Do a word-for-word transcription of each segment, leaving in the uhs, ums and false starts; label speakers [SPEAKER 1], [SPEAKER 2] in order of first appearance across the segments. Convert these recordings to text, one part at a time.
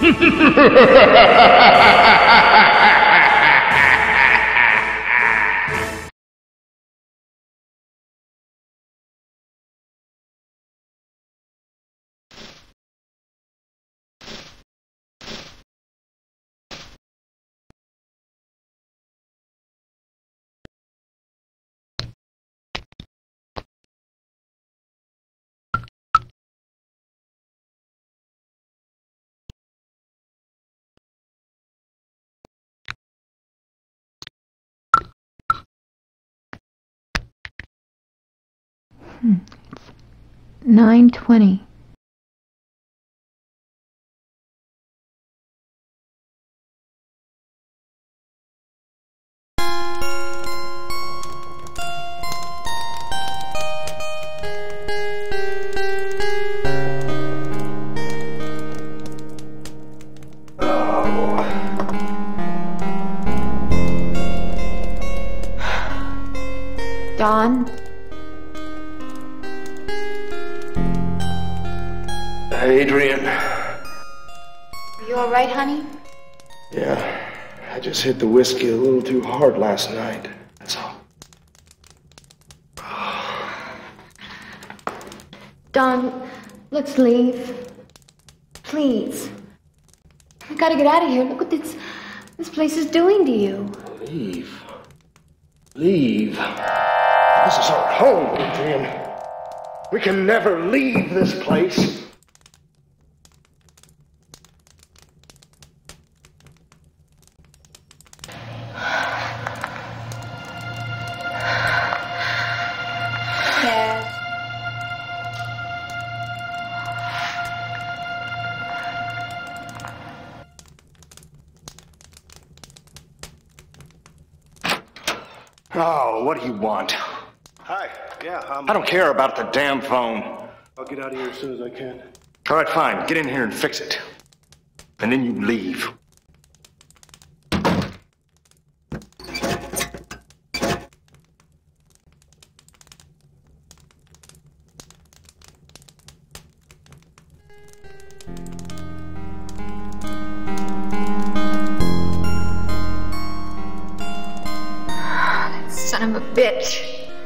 [SPEAKER 1] Hmm. nine twenty. Don?
[SPEAKER 2] Adrian.
[SPEAKER 1] Are you all right, honey?
[SPEAKER 2] Yeah, I just hit the whiskey a little too hard last night. That's all.
[SPEAKER 1] Don, let's leave. Please. We gotta get out of here. Look what this, this place is doing to you.
[SPEAKER 2] Leave. Leave. This is our home, Adrian. We can never leave this place.
[SPEAKER 1] Dad.
[SPEAKER 2] Oh, what do you want?
[SPEAKER 3] Hi. Yeah, um...
[SPEAKER 2] I don't care about the damn phone.
[SPEAKER 3] I'll get out of here as soon as I can.
[SPEAKER 2] All right, fine. Get in here and fix it. And then you leave.
[SPEAKER 1] Son of a bitch.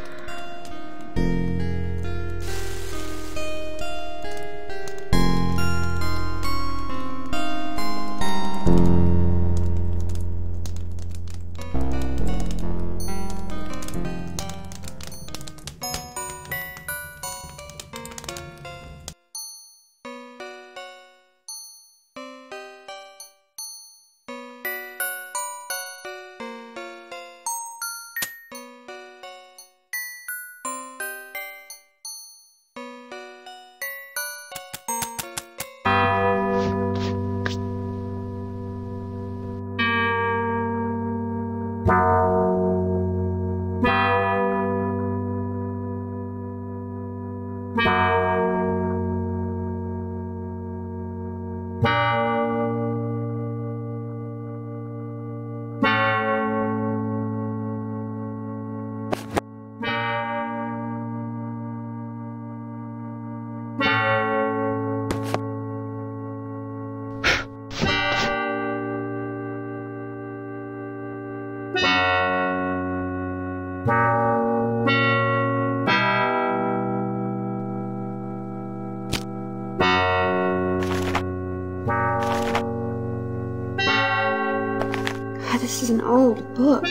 [SPEAKER 1] This is an old book.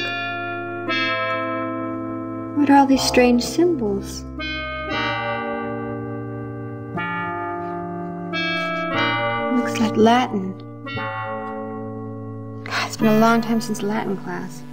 [SPEAKER 1] What are all these strange symbols? Looks like Latin. God, it's been a long time since Latin class.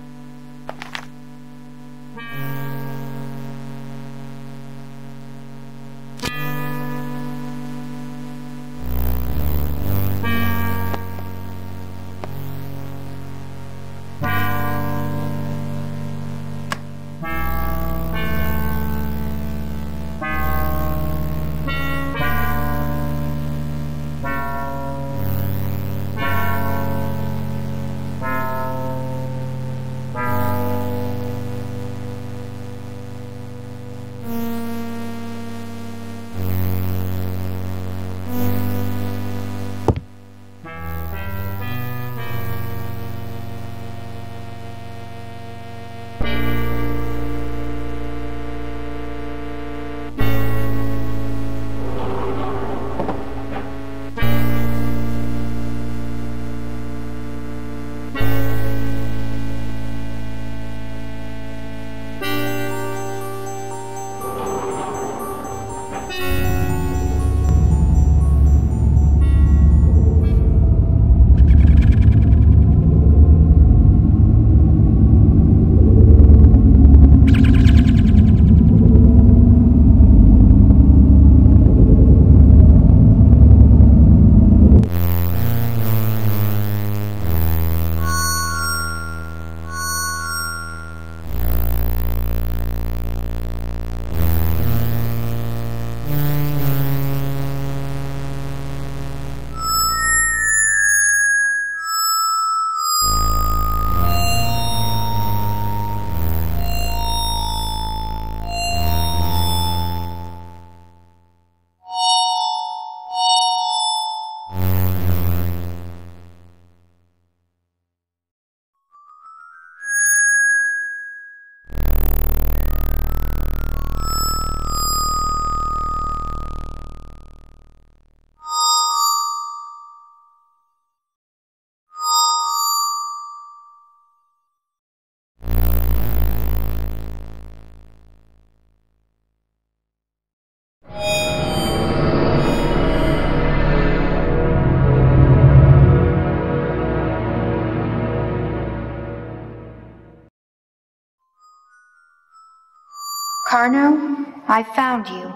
[SPEAKER 1] Carno, I found you.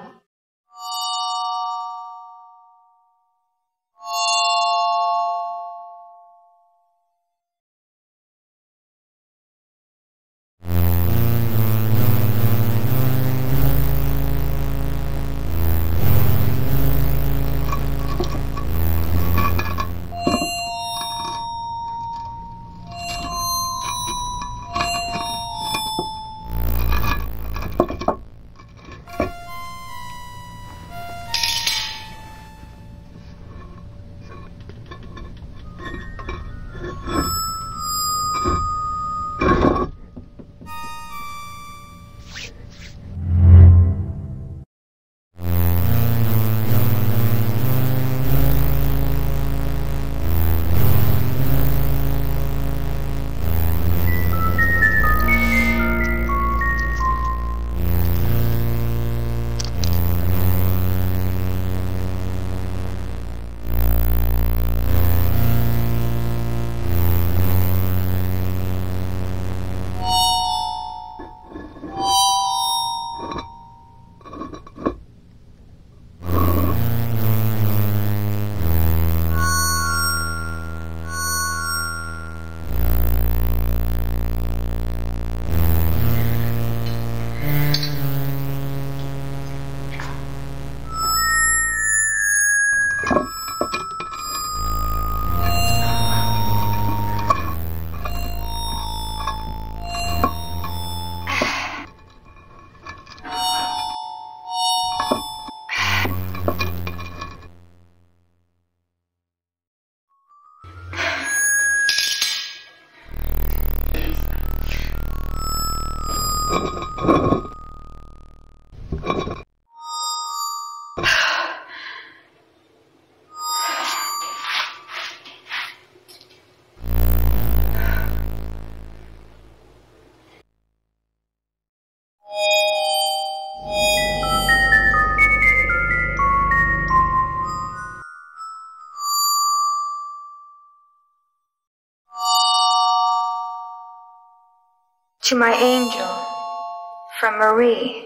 [SPEAKER 1] To my angel, from Marie.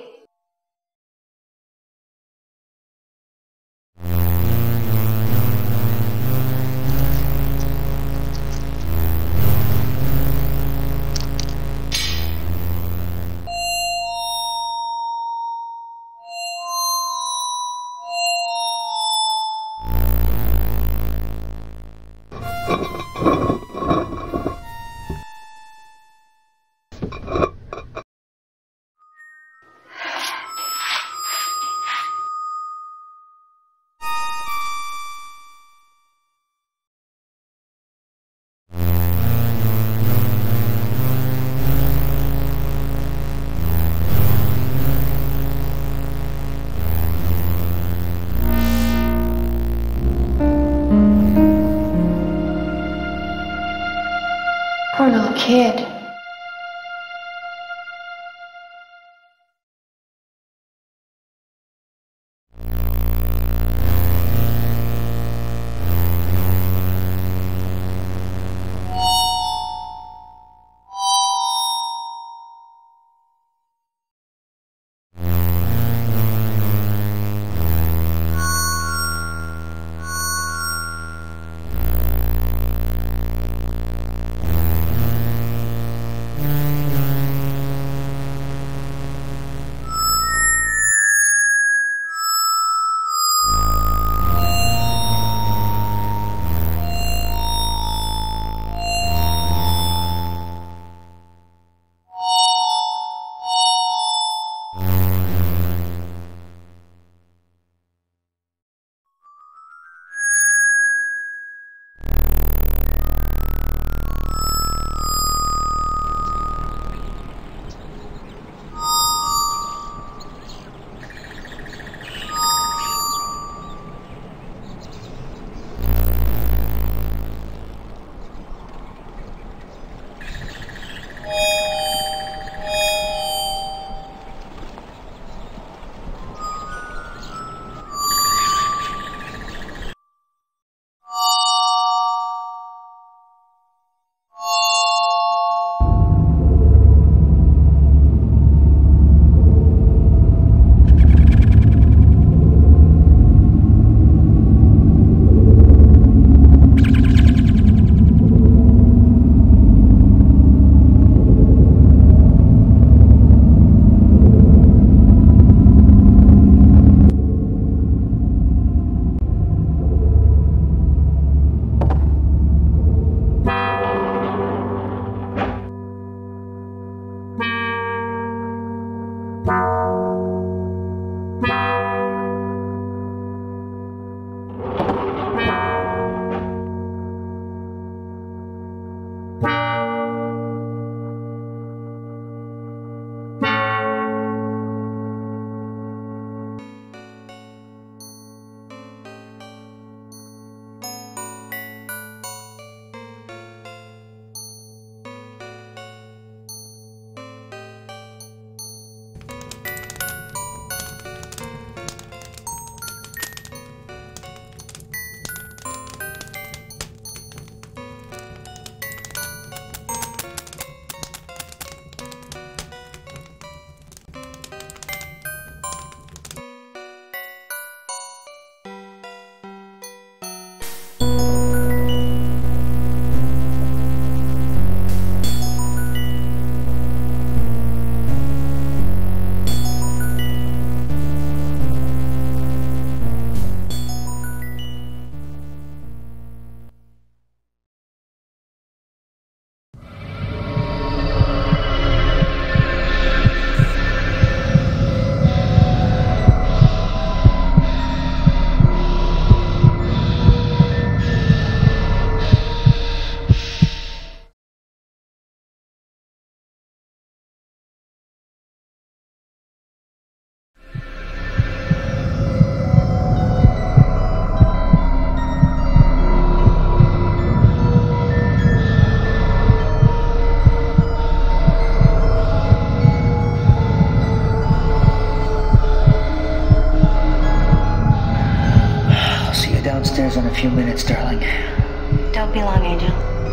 [SPEAKER 4] downstairs in a few minutes, darling.
[SPEAKER 5] Don't be long, Angel.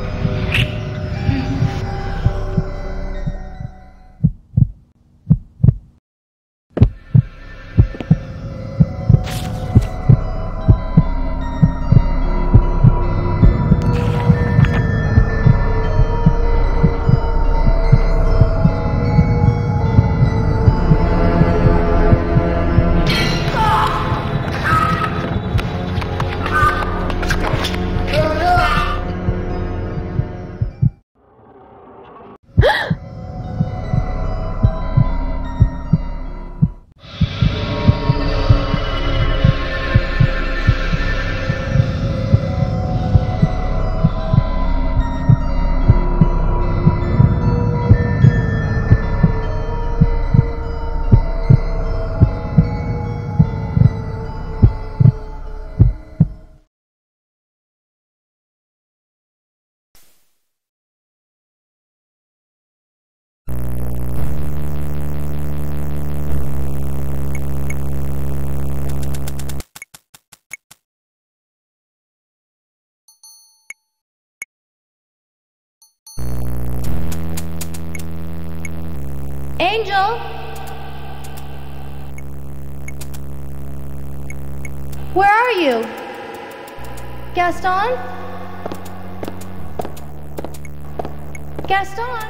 [SPEAKER 1] Angel? Where are you? Gaston? Gaston?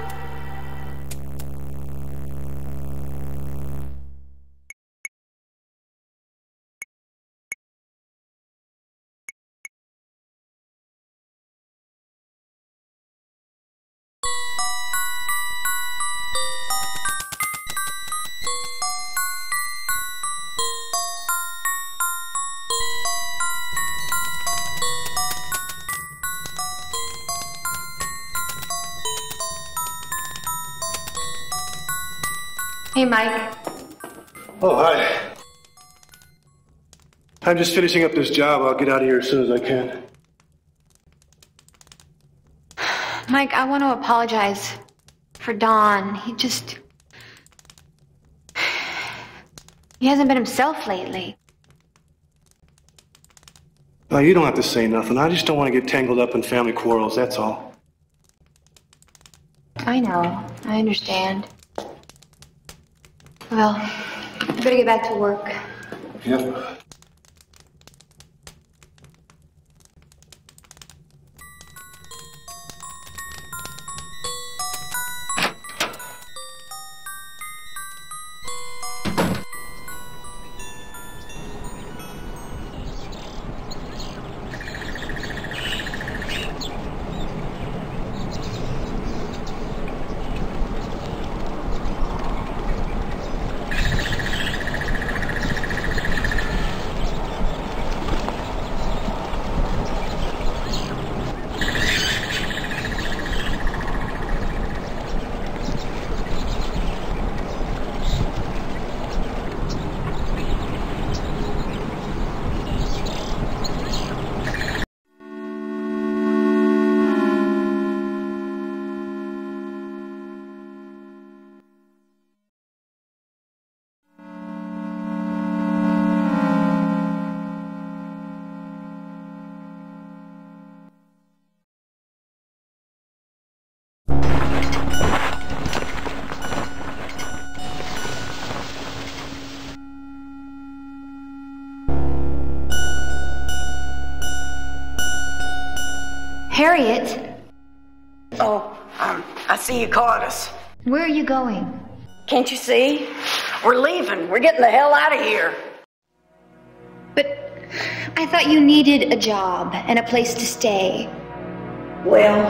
[SPEAKER 1] Hey, Mike.
[SPEAKER 3] Oh, hi. I'm just finishing up this job. I'll get out of here as soon as I can.
[SPEAKER 1] Mike, I want to apologize for Don. He just... He hasn't been himself lately.
[SPEAKER 3] No, you don't have to say nothing. I just don't want to get tangled up in family quarrels, that's all.
[SPEAKER 1] I know. I understand. Well, I better get back to work.
[SPEAKER 3] Yep.
[SPEAKER 1] Harriet?
[SPEAKER 6] Oh, um, I see you caught us.
[SPEAKER 1] Where are you going?
[SPEAKER 6] Can't you see? We're leaving. We're getting the hell out of here.
[SPEAKER 1] But I thought you needed a job and a place to stay.
[SPEAKER 6] Well,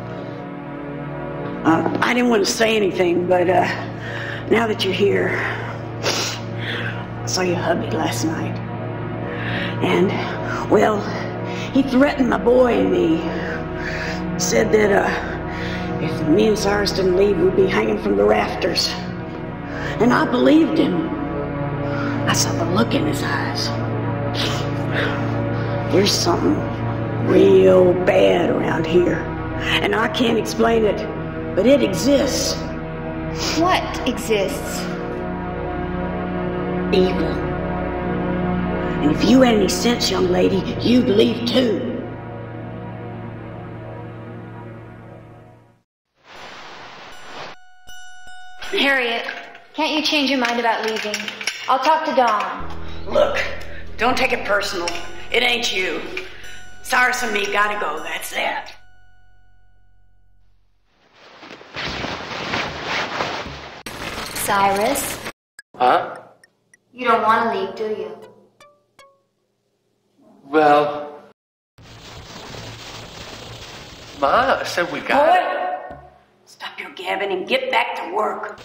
[SPEAKER 6] um, I didn't want to say anything, but uh, now that you're here, I saw your hubby last night. And, well, he threatened my boy and me. Said that uh, if me and Cyrus didn't leave, we'd be hanging from the rafters. And I believed him. I saw the look in his eyes. There's something real bad around here. And I can't explain it, but it exists.
[SPEAKER 1] What exists?
[SPEAKER 6] Evil. And if you had any sense, young lady, you'd leave too.
[SPEAKER 1] Harriet, can't you change your mind about leaving? I'll talk to Dawn.
[SPEAKER 6] Look, don't take it personal. It ain't you. Cyrus and me gotta go, that's that.
[SPEAKER 1] Cyrus?
[SPEAKER 4] Huh?
[SPEAKER 1] You don't want to leave, do you?
[SPEAKER 4] Well... Ma said we got it.
[SPEAKER 6] Boy, stop your gabbing and get back to work.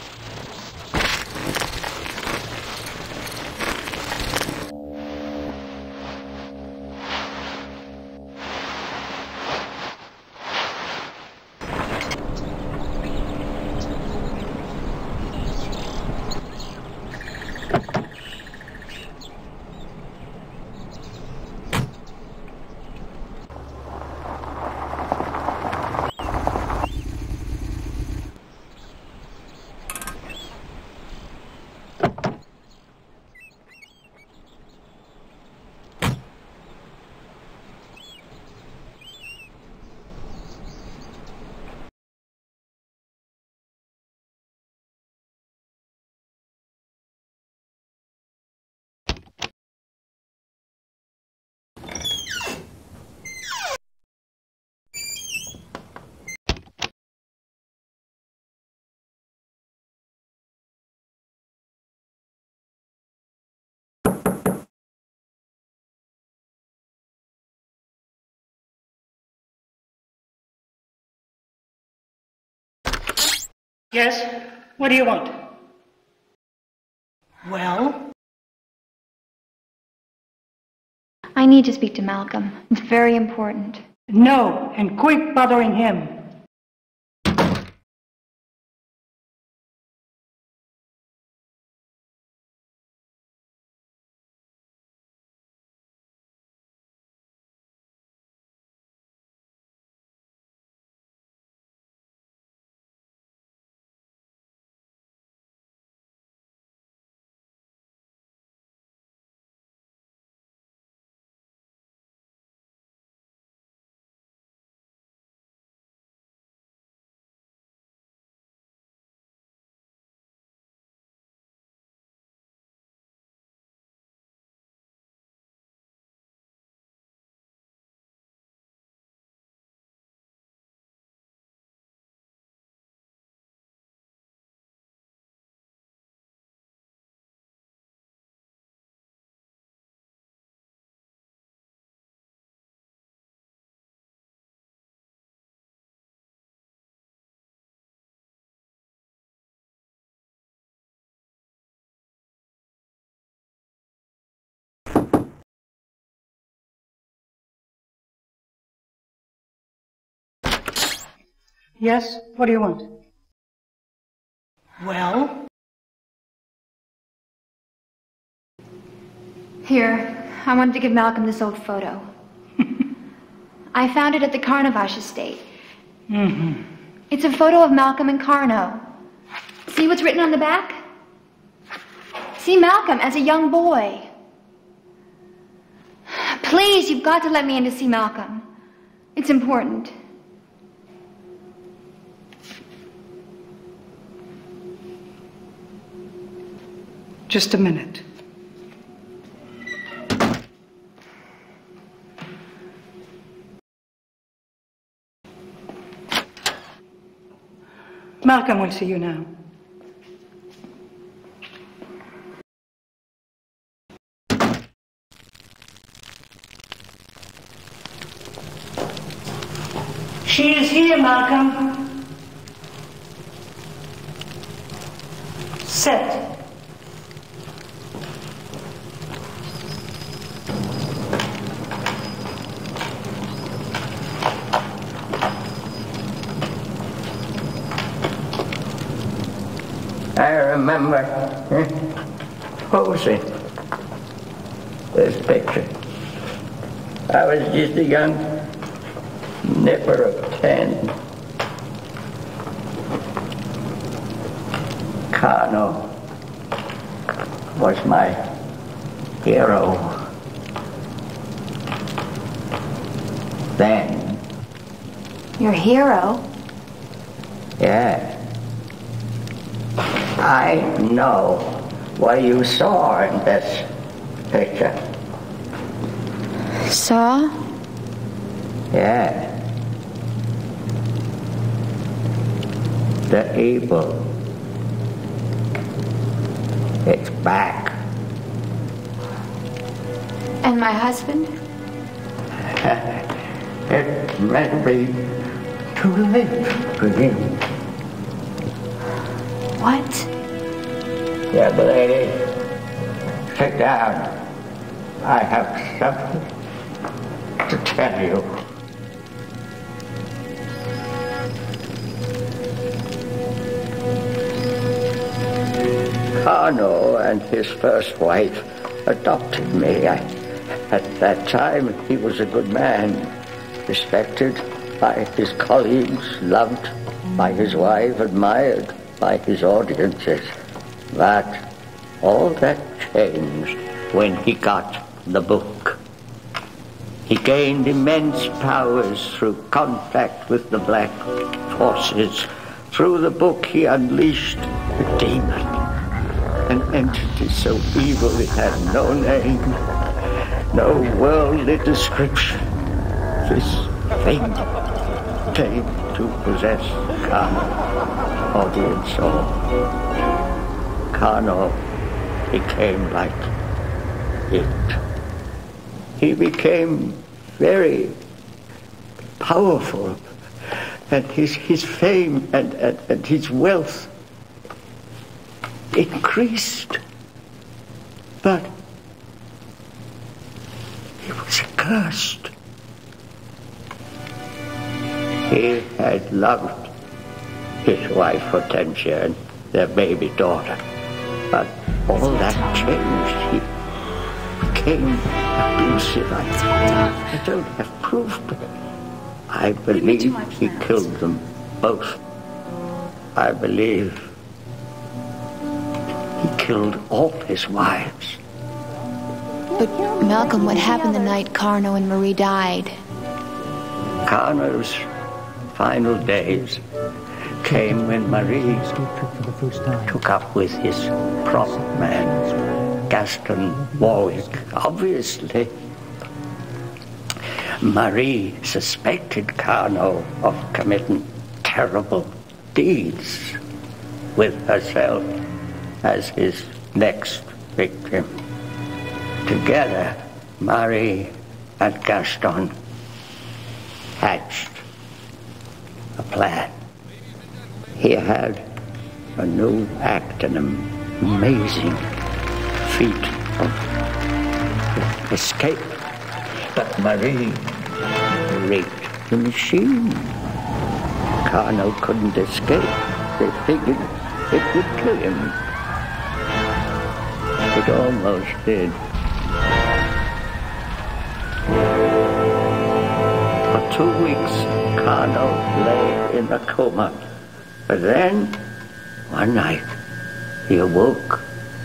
[SPEAKER 7] Yes? What do you want?
[SPEAKER 6] Well?
[SPEAKER 1] I need to speak to Malcolm. It's very important.
[SPEAKER 7] No, and quit bothering him. Yes? What do you want?
[SPEAKER 6] Well?
[SPEAKER 1] Here, I wanted to give Malcolm this old photo. I found it at the Carnavash estate.
[SPEAKER 7] Mm-hmm.
[SPEAKER 1] It's a photo of Malcolm and Carno. See what's written on the back? See Malcolm as a young boy. Please, you've got to let me in to see Malcolm. It's important.
[SPEAKER 7] Just a minute. Malcolm will see you now. She is here, Malcolm. Sit.
[SPEAKER 8] I remember posing this picture. I was just a young nipper of ten. Carno was my hero. Then,
[SPEAKER 1] Your hero?
[SPEAKER 8] yeah, I know what you saw in this picture.
[SPEAKER 1] Saw?
[SPEAKER 8] Yeah. The evil. It's back.
[SPEAKER 1] And my husband?
[SPEAKER 8] It might be too late for him.
[SPEAKER 1] What?
[SPEAKER 8] Young lady, sit down. I have something to tell you. Carno and his first wife adopted me. I, at that time, he was a good man, respected by his colleagues, loved by his wife, admired by his audiences. But all that changed when he got the book. He gained immense powers through contact with the black forces. Through the book, he unleashed a demon, an entity so evil it had no name, no worldly description. This thing came to possess Carno, audience saw. Carno became like it. He became very powerful, and his, his fame and, and, and his wealth increased. But he was cursed. He had loved his wife Hortensia and their baby daughter. But all that changed. He became abusive. I, I don't have proof, but I believe he killed them both. I believe he killed all his wives.
[SPEAKER 1] But, Malcolm, what happened the night Carno and Marie died?
[SPEAKER 8] Carno's final days came when Marie took up with his prop man, Gaston Warwick. Obviously, Marie suspected Carno of committing terrible deeds with herself as his next victim. Together, Marie and Gaston hatched a plan. He had a new act, an amazing feat of escape. But Marie rigged the machine. Carno couldn't escape. They figured it would kill him. It almost did. For two weeks, Carno lay in a coma. But then, one night, he awoke,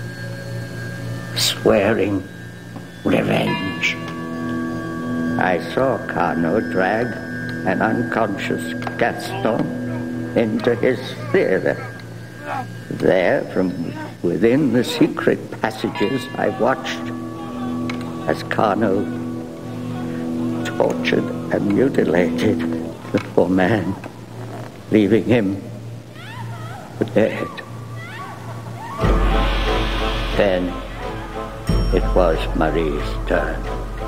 [SPEAKER 8] swearing revenge. I saw Carno drag an unconscious Gaston into his theater. There, from within the secret passages, I watched as Carno tortured and mutilated the poor man, leaving him for dead. Then it was Marie's turn.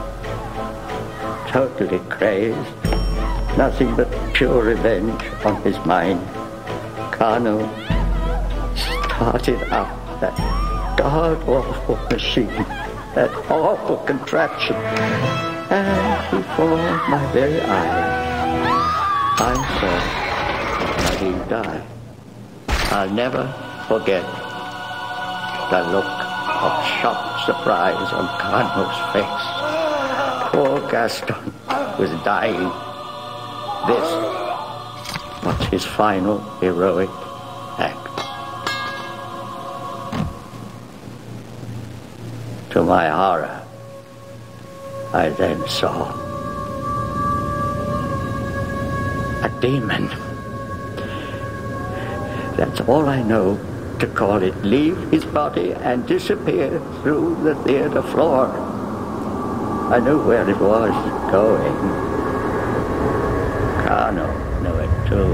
[SPEAKER 8] Totally crazed, nothing but pure revenge on his mind, Carno started up that god-awful machine, that awful contraption, and before my very eyes, I saw Marie die. I'll never forget the look of shocked surprise on Carno's face. Poor Gaston was dying. This was his final heroic act. To my horror, I then saw a demon. That's all I know to call it. Leave his body and disappear through the theater floor. I knew where it was going. Carno knew it too.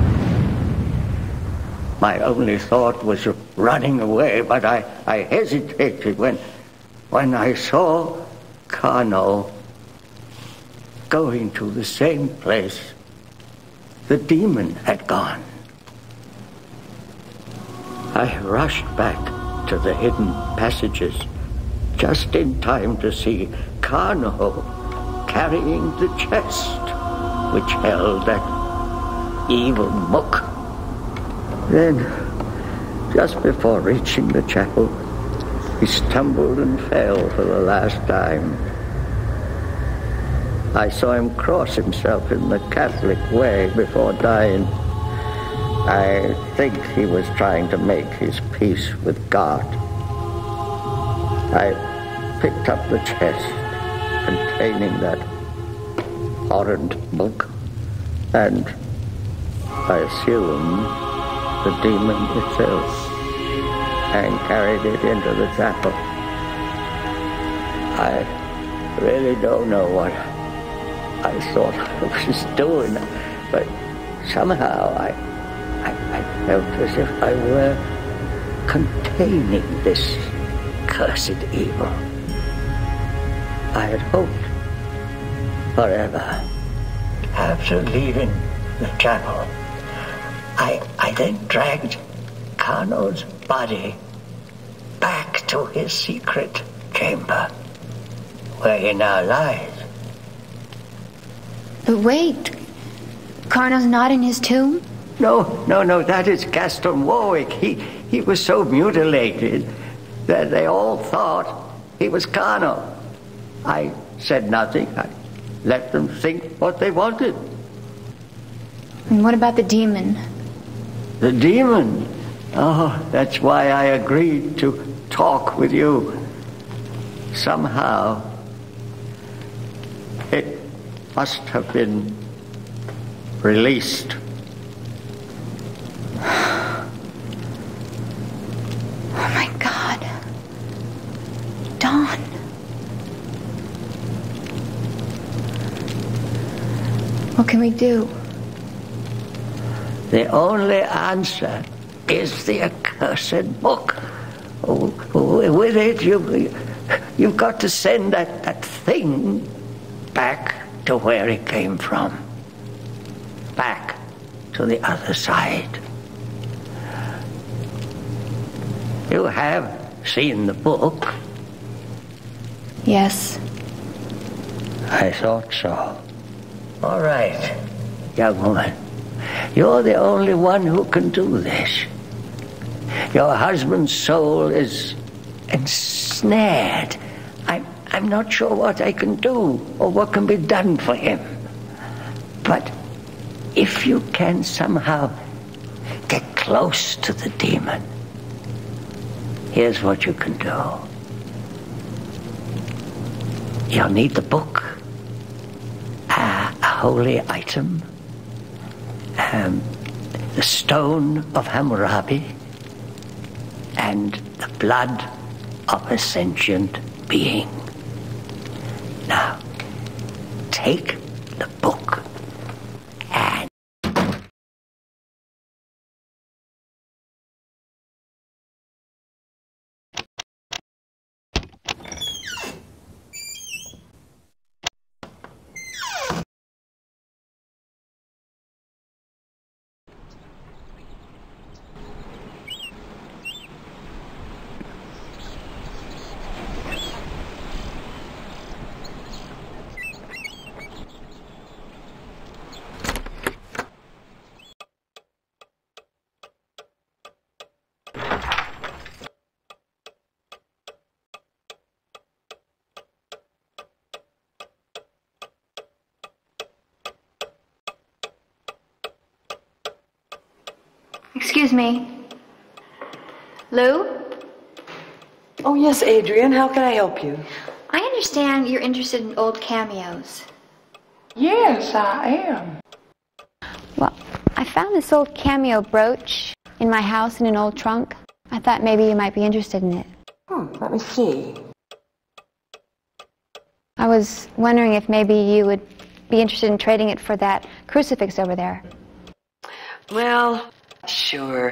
[SPEAKER 8] My only thought was of running away, but I, I hesitated when, when I saw Carno going to the same place the demon had gone. I rushed back to the hidden passages just in time to see Carno carrying the chest which held that evil book. Then, just before reaching the chapel, he stumbled and fell for the last time. I saw him cross himself in the Catholic way before dying. I think he was trying to make his peace with God. I picked up the chest containing that horrid book, and I assumed the demon itself, and carried it into the chapel. I really don't know what I thought I was doing, but somehow I, I, I felt as if I were containing this cursed evil. I had hoped forever. After leaving the chapel, I, I then dragged Carno's body back to his secret chamber, where he now lies.
[SPEAKER 1] But wait, Carno's not in his tomb?
[SPEAKER 8] No, no, no, that is Gaston Warwick. He, he was so mutilated that they all thought he was Carno. I said nothing. I let them think what they wanted.
[SPEAKER 1] And what about the demon?
[SPEAKER 8] The demon? Oh, that's why I agreed to talk with you. Somehow, it must have been released.
[SPEAKER 1] Oh my God. Dawn. What can we do?
[SPEAKER 8] The only answer is the accursed book. Oh, with it, you, you've got to send that, that thing back to where it came from. Back to the other side. You have seen the book.
[SPEAKER 1] Yes.
[SPEAKER 8] I thought so. All right, young woman. You're the only one who can do this. Your husband's soul is ensnared. I'm, I'm not sure what I can do or what can be done for him. But if you can somehow get close to the demon, here's what you can do. You'll need the book, uh, a holy item, um, the stone of Hammurabi, and the blood of a sentient being. Now, take the book and...
[SPEAKER 1] Excuse me. Lou?
[SPEAKER 9] Oh, yes, Adrian. How can I help you?
[SPEAKER 1] I understand you're interested in old cameos.
[SPEAKER 9] Yes, I am.
[SPEAKER 1] Well, I found this old cameo brooch in my house in an old trunk. I thought maybe you might be interested in it.
[SPEAKER 9] Hmm, let me see.
[SPEAKER 1] I was wondering if maybe you would be interested in trading it for that crucifix over there.
[SPEAKER 9] Well, sure.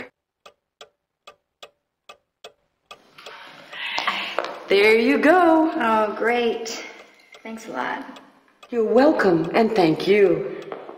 [SPEAKER 9] There you go.
[SPEAKER 1] Oh, great. Thanks a lot.
[SPEAKER 9] You're welcome, and thank you.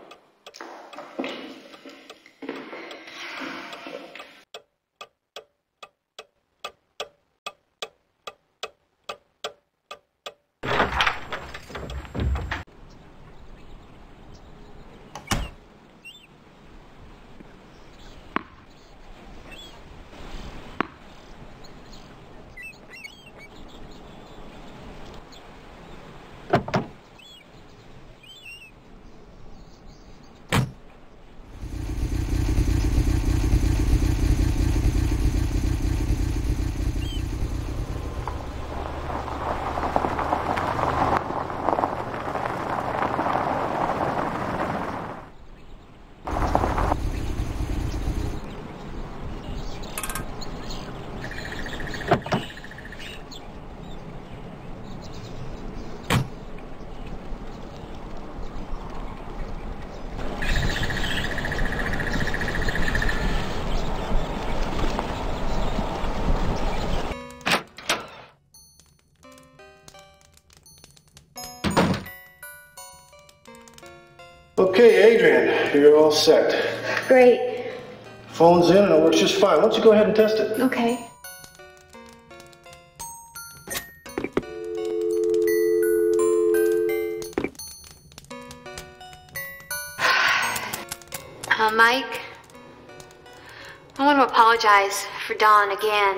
[SPEAKER 3] Okay, Adrian, you're all set.
[SPEAKER 1] Great.
[SPEAKER 3] Phone's in and it works just fine. Why don't you go ahead and test it?
[SPEAKER 1] Okay. Uh, Mike, I want to apologize for Don again.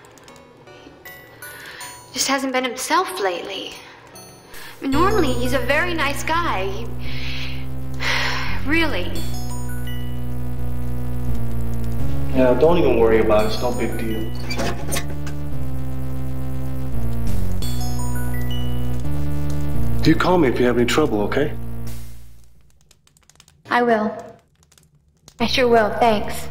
[SPEAKER 1] He just hasn't been himself lately. I mean, normally, he's a very nice guy. He, really.
[SPEAKER 3] Yeah, don't even worry about it. It's no big deal. Do call me if you have any trouble, okay?
[SPEAKER 1] I will. I sure will, thanks.